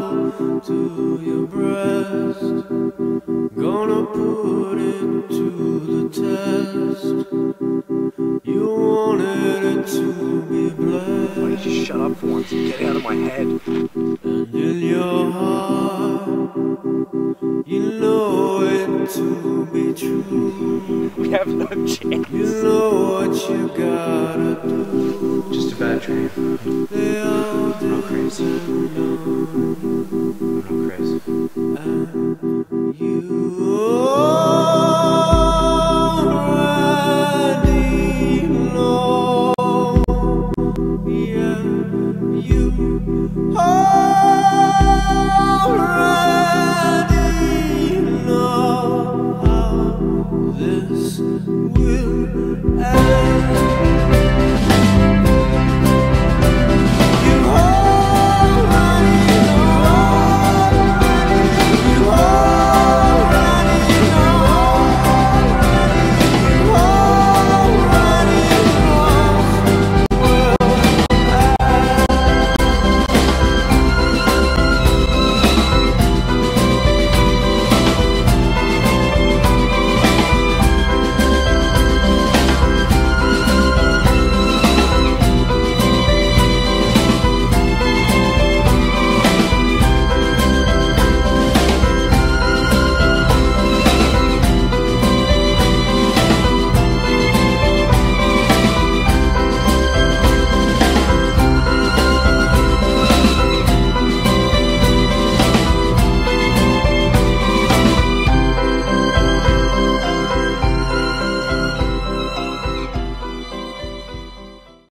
Bible to your breast, gonna put it to the test. You wanted it to be blessed. Why don't you shut up for once and get out of my head? And in your heart, you know it to be true. We have no chance. You know what you gotta do. Just a bad dream. They all I'm not crazy. I'm not crazy. and you already know. Yeah, you already know how this will end.